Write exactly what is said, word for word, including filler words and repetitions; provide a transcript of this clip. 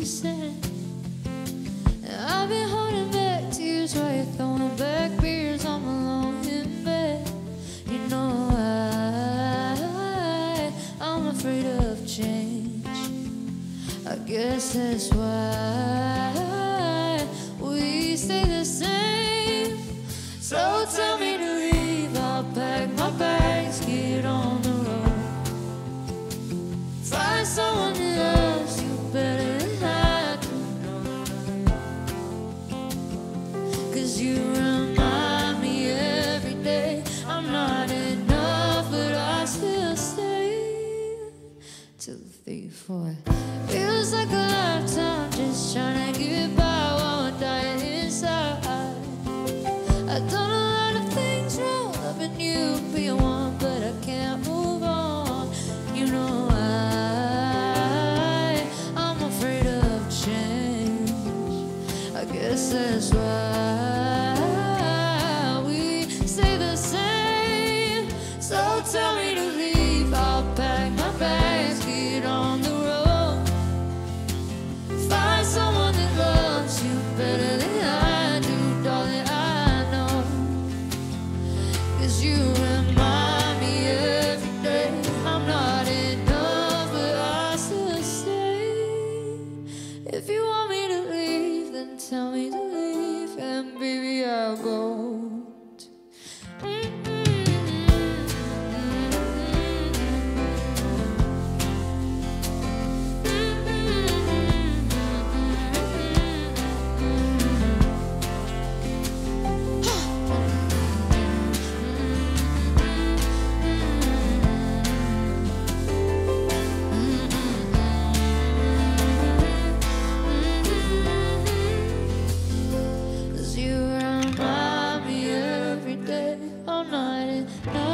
you said. I've been holding back tears while you're throwing back beers. I'm alone in bed. You know I, I'm afraid of change. I guess that's why we stay the same. So tell me to leave, I'll pack my bags, get on the road. Find someone that loves you better than I do. 'Cause you remind me every day I'm not enough, but I still stay till three, four. Feels like a lifetime just trying to get by while I'm dying inside. I've done a lot of things wrong, loving you, being one, but I can't move on. You know I, I'm afraid of change. I guess that's why we stay the same. So tell me to leave, I'll pack my bags, get on the road. Find someone that loves you better than I do, darling, I know. 'Cause you remind me every day I'm not enough, but I still stay. If you want me to leave, then tell me to leave, and baby, I'll go. Cause you remind me every day I'm not enough.